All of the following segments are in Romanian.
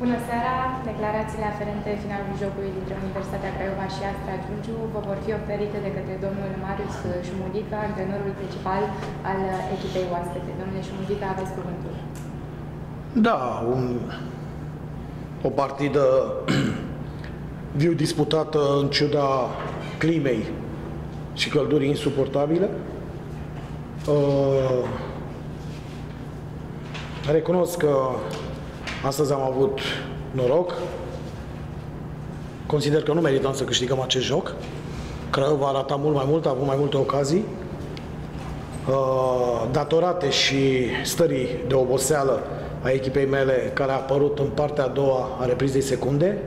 Bună seara! Declarațiile aferente finalului jocului dintre Universitatea Craiova și Astra Giurgiu vă vor fi oferite de către domnul Marius Șumudică, antrenorul principal al echipei oaspete. Domnule Șumudică, aveți cuvântul. Da, o partidă viu disputată în ciuda climei și căldurii insuportabile. Recunosc că astăzi am avut noroc. Consider că nu merităm să câștigăm acest joc. Craiova a ratat mult mai mult, a avut mai multe ocazii. Datorate și stării de oboseală a echipei mele, care a apărut în partea a doua a reprizei secunde.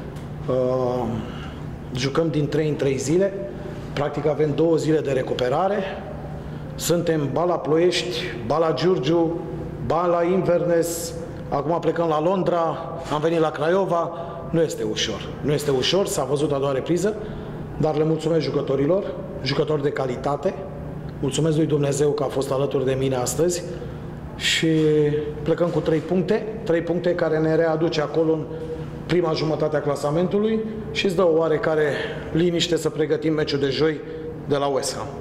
Jucăm din 3 în 3 zile. Practic avem 2 zile de recuperare. Suntem ba la Ploiești, ba la Giurgiu, ba la Inverness. Acum plecăm la Londra, am venit la Craiova. Nu este ușor. Nu este ușor, s-a văzut a doua repriză, dar le mulțumesc jucătorilor, jucători de calitate. Mulțumesc lui Dumnezeu că a fost alături de mine astăzi și plecăm cu 3 puncte, 3 puncte care ne readuce acolo în prima jumătate a clasamentului și îți dă o oarecare liniște să pregătim meciul de joi de la West Ham.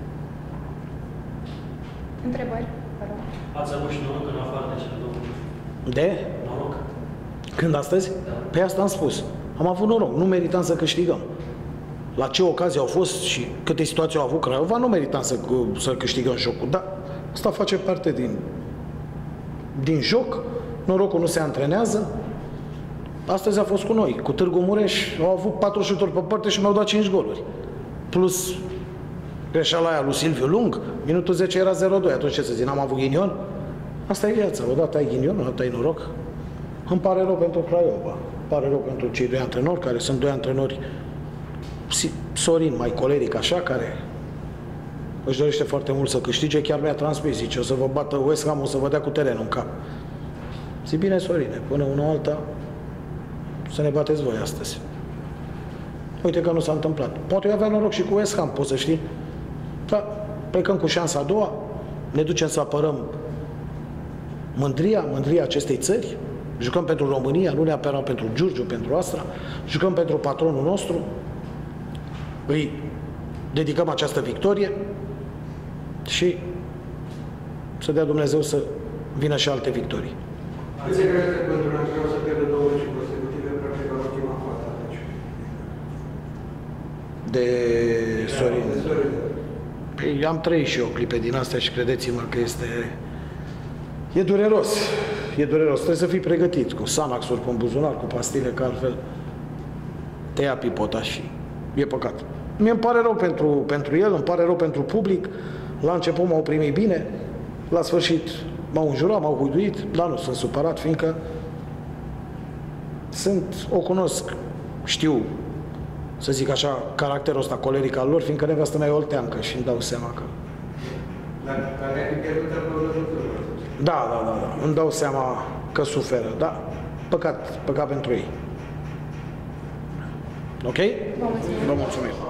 Întrebări? Ați avut și noroc în afară de cele două. De? Noroc. Când astăzi? Da. Pe asta am spus. Am avut noroc, nu meritam să câștigăm. La ce ocazii au fost și câte situații au avut Craiova, nu meritam să câștigăm jocul. Dar asta face parte din joc. Norocul nu se antrenează. Astăzi a fost cu noi. Cu Târgu Mureș au avut 4 șuturi pe parte și mi-au dat 5 goluri. Plus greșeala aia lui Silviu Lung, minutul 10 era 0-2. Atunci ce să zic, n-am avut ghinion? Asta e viața. Odată ai ghinion, odată ai noroc. Îmi pare rău pentru Craiova. Îmi pare rău pentru cei 2 antrenori, care sunt 2 antrenori. Sorin, mai coleric așa, care își dorește foarte mult să câștige. Chiar mi-a transmis, zice, o să vă bată West Ham, o să vă dea cu terenul în cap. Zic, bine, Sorine, până una alta să ne bateți voi astăzi. Uite că nu s-a întâmplat. Poate eu aveam noroc și cu West Ham, poți să știi. Dar plecăm cu șansa a doua, ne ducem să apărăm mândria acestei țări, jucăm pentru România, nu neapărat pentru Giurgiu, pentru Astra, jucăm pentru patronul nostru, îi dedicăm această victorie și să dea Dumnezeu să vină și alte victorii. Cât de greu este pentru un antrenor să pierde 2 meciuri consecutive, practic la ultima fază? De Sorin. Păi, am trăit și eu clipe din astea și credeți-mă că e dureros. E dureros. Trebuie să fii pregătit cu Xanax-uri pe buzunar, cu pastile, că altfel te ia pipota și e păcat. Mie îmi pare rău pentru el, îmi pare rău pentru public. La început m-au primit bine, la sfârșit m-au înjurat, m-au huiduit, dar nu sunt supărat, fiindcă o cunosc, știu, să zic așa, caracterul ăsta coleric al lor, fiindcă nevastă mea e olteancă și îmi dau seama că... Dar care ai pierdut acolo jucătorul? Da, îmi dau seama că suferă, da, păcat pentru ei. Ok? Vă mulțumim. Vă mulțumim.